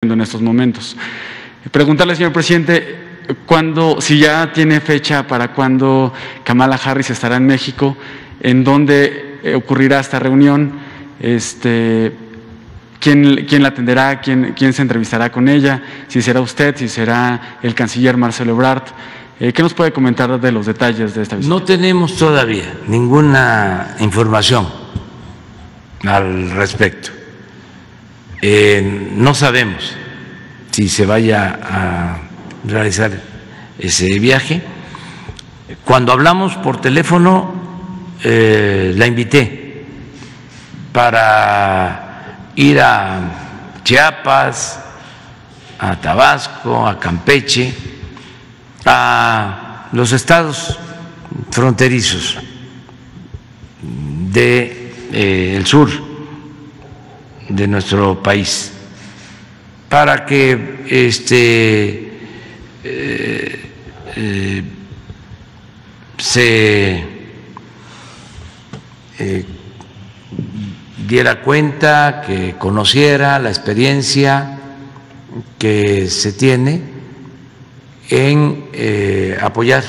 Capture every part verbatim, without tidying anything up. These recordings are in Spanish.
viviendo en estos momentos. Preguntarle, señor presidente, ¿cuándo, si ya tiene fecha para cuándo Kamala Harris estará en México, en dónde ocurrirá esta reunión, este, quién, quién la atenderá, quién, quién se entrevistará con ella, si será usted, si será el canciller Marcelo Ebrard? Eh, ¿Qué nos puede comentar de los detalles de esta visita? No tenemos todavía ninguna información al respecto. Eh, no sabemos si se vaya a realizar ese viaje. Cuando hablamos por teléfono, eh, la invité para ir a Chiapas, a Tabasco, a Campeche, a los estados fronterizos de eh, el sur de nuestro país, para que este eh, eh, se eh, diera cuenta, que conociera la experiencia que se tiene en eh, apoyar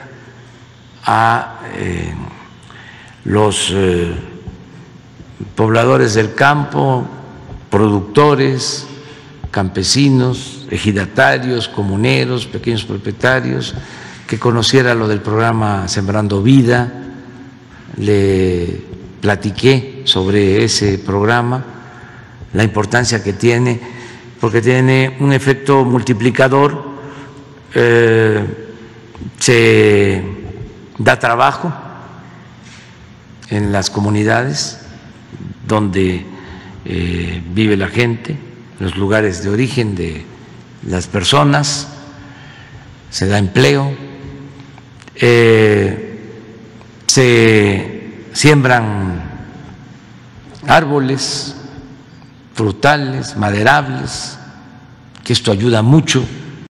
a eh, los eh, pobladores del campo, productores, campesinos, ejidatarios, comuneros, pequeños propietarios, que conociera lo del programa Sembrando Vida. Le platiqué sobre ese programa, la importancia que tiene, porque tiene un efecto multiplicador. Eh, se da trabajo en las comunidades donde eh, vive la gente, los lugares de origen de las personas, se da empleo, eh, se siembran árboles frutales, maderables, que esto ayuda mucho